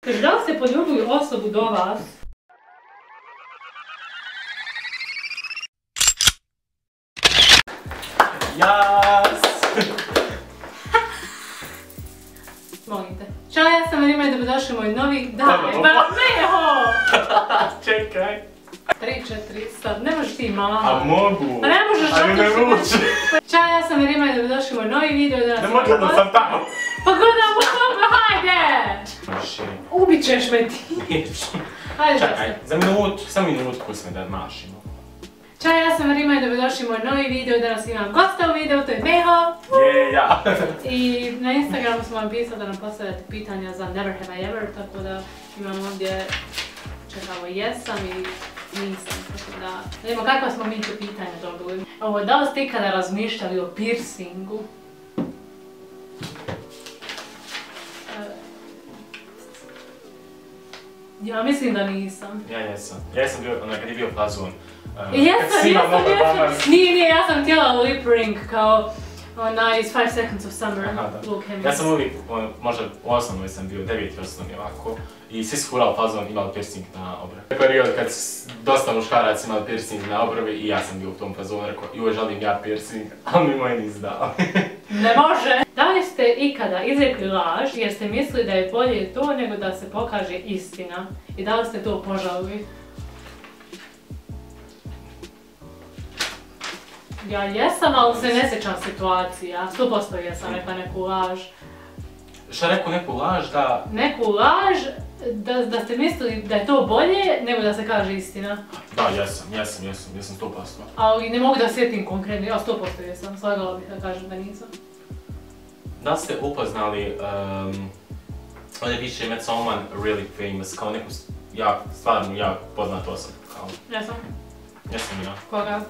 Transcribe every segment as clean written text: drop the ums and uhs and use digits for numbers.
Kaže, da li ste poljubili osobu do vas? Jas! Molim te. Ćao, ja sam Rima i dobrodošli u moj novi... Daj, Neho! Čekaj. 3, 4, sad, ne možeš ti mama. A mogu. A ne možeš ali ne ruči. Ćao, ja sam Rima i dobrodošli u moj novi video. Ne mogu da sam tamo. Pa gledam u tome, hajde! Ubit ćeš me ti. Hajde, čekaj, za minut, samo minutku smo da mašimo. Ćao, ja sam Rima i dobrodošli u moj novi video. Danas imam gosta u videu, to je Neho. Je, ja. I na Instagramu smo vam pisali da nam postavljate pitanja za Never Have I Ever, tako da imam ovdje, čekamo jesam i nisam, tako da vidimo kakva smo mi tu pitanja dobili. Ovo, da li ste ikada razmišljali o piercingu? Ja mislim da nisam. Ja jesam. Ja sam bio, kad je bio fazon. Jesam. Nije, ja sam htjela lip ring kao onaj iz 5 Seconds of Summer. Luke Hemmings. Ja sam uvijek, možda u osnovnoj sam bio, 9. osnovni ovako. I svi su furali fazon, imali piercing na obravi. Period kad dosta muškarac imali piercing na obravi i ja sam bio u tom fazonu, rekao joj želim ja piercing, ali mi moj nis dao. Ne može! Da li ste ikada izrekli laž jer ste mislili da je bolje to nego da se pokaže istina? I da li ste to požalili? Ja jesam, ali se ne sjećam situacija. 100% jesam rekla neku laž. Šta rekao neku laž da... Neku laž da ste mislili da je to bolje nego da se kaže istina. Da, jesam 100%. Ali ne mogu da sjetim konkretno, ja 100% jesam, slagala bih da kažem da nisam. Da li ste upoznali, ovdje piše met someone really famous, kao neku stvarno jako poznatu osobu, kao... Jesam. Jesam ja. Koga?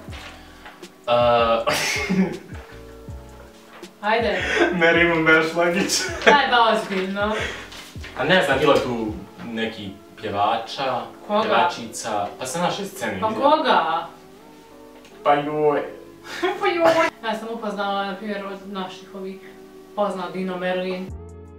Ajde. Merimu Mešlagić. Daj ba ozbiljno. A ne znam, bilo je tu neki pjevača, koga? Pjevačica, pa sam naše scene. Pa koga? Pa joj. Pa joj. Ja sam upoznala, na primjer, od naših ovih poznao Dino Merlin.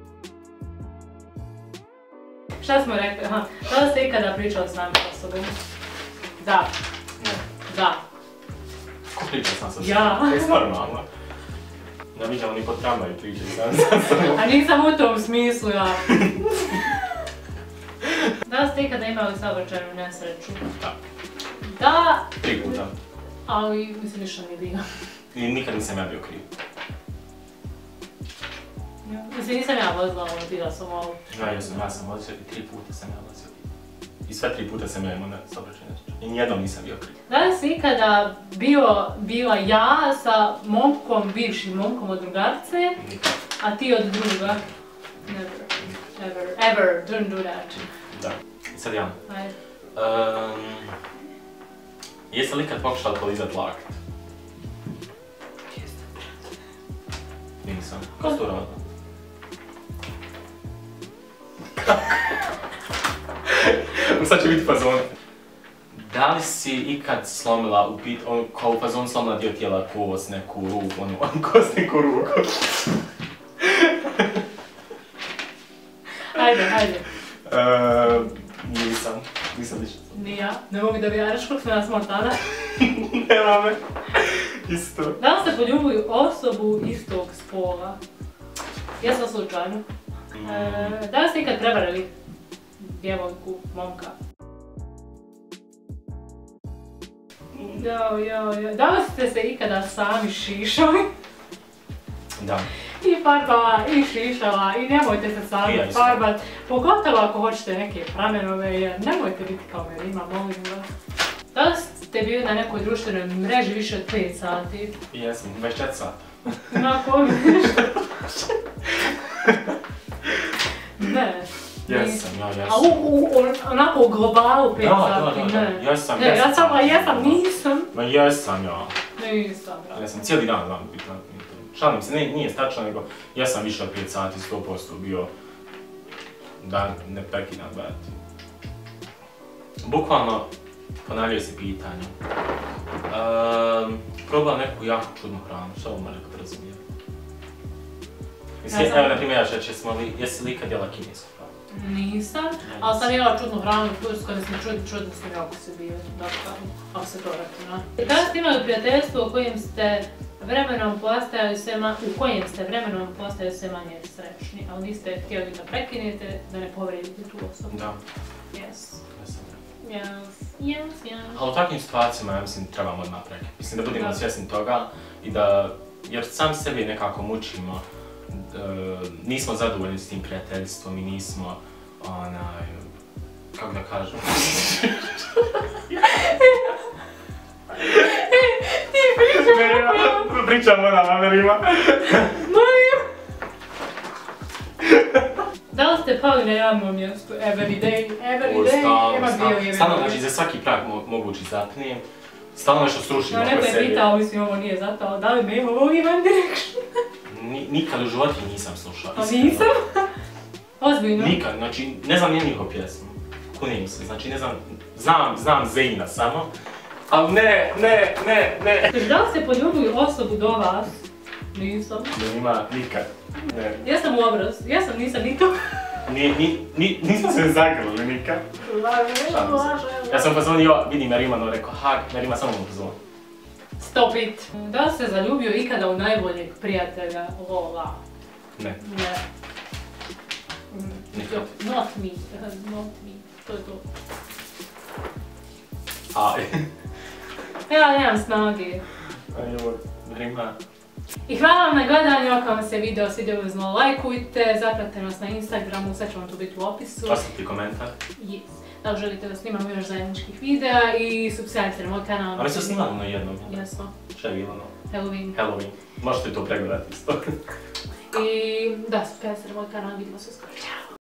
Šta smo rekli? Aha, da li ste ikada pričali s nami osobom? Da. Ne. Da. Ko priča sam sa ja. To je normalno. Ne viđam ni po tramvaju priča sam. A nisam u tom smislu, ja. Da li ste ikada imali saobraćajnu nesreću? Da. Da. 3 puta. Ali, mislim, ništa nije bilo. I nikad nisam ja bio kriv. Mislim, nisam ja vozila, bila sam ovo. Ja sam vozio i 3 puta sam ja vozio. I sve 3 puta sam ja imao saobraćajnu nesreću. I nijednom nisam bio kriv. Da li si ikada bila ja sa momkom, bivšim momkom od drugarce, Nikad. a ti od druga? Never. Ever. Don't do that. Da. I sad ja. Ajde. Jeste li ikad pokušali polizat lakt? Nisam. Ko su to radili? Sad će biti fazon. Da li si ikad slomila, kao u fazon slomila dio tijela, kost, neku ruku, kost, neku ruku? Ajde. Nisam ništa. Ni ja. Ne mogu da vjeraš koliko sam ja smotana. Nema me. Isto. Da li ste poljubili osobu istog spola? Jesam slučajno. Da li ste ikad prevarili djevojku, momka? Da li ste se ikada sami šišali? Da. I farbala, i šišala, i nemojte se sami farbat. Pogotovo ako hoćete neke pramenove, jer nemojte biti kao Merima, molim vas. Da li ste bili na nekoj društvenoj mreži više od 5 sati? Jesam, 24 sata. Onako nešto. Ne. Jesam. A onako u globalu 5 sati, ne. Jesam. Nisam. Ma jesam ja. Nisam, ja. Jesam, cijeli dan znam biti. Šalim se, nije stačno, nego ja sam više od 5 sati, 100% bio da ne prekidam gledati. Bukvalno ponavljaju se pitanja. Probao neku jako čudnu hranu, što ovo može kad razumijem? Evo, na primjer, jesi li ikad jela kinesku hranu? Nisam, ali sam jela čudnu hranu u Turskoj, da sam čudni su mi okusi bili, dakle, ako se to računa. Da li ste imali prijateljstvo u kojem ste vremenom postajali sve manje srećni, ali niste htjeli da prekinete, da ne povredite tu osobu? Da. Yes. Ali u takvim situacijama, ja mislim, trebamo odmah prekinuti. Mislim da budemo svjesni toga i da, jer sam sebi nekako mučimo, nismo zadovoljni s tim prijateljstvom i nismo, kako da kažem... Pričam o namerima. Da li ste pali na javnom mjestu? Every day, Stalno, znači za svaki prag mogući zapnijem. Stalno nešto srušimo oko sebi. Neko je pitao, mislim ovo nije zato, da li me ima ovog One Direction? Nikad u životu nisam slušao. A nisam? Ozbiljno? Nikad, znači ne znam nije njihovu pjesmu. Kunim se, znači ne znam, znam Zeyna samo. Ali ne. Da li ste poljubili osobu do vas? Nisam. Nema, nikad. Ne. Ja sam u obraz, nisam ni to. Nismo se zagrlili nikad. Laže. Ja sam pozvonio, vidim Merimano, rekao, Merima samo mu pozvoni. Stop it. Da li se zaljubio ikada u najboljeg prijatelja Lola? Ne. Not me, to je to. Ja nemam snage. Merima. I hvala vam na gledanju, ako vam se video svidio, uzmano lajkujte, zapratite nas na Instagramu, sve će vam tu biti u opisu. Ostavite komentar. Yes. Da li želite da snimamo još zajedničkih videa i subscribe na moj kanal. A mi se snimamo na jednom. Jesmo. Šta je bilo? Halloween. Možete to pregledati isto. I da, subscribe na moj kanal, vidimo se uskoro. Ćao!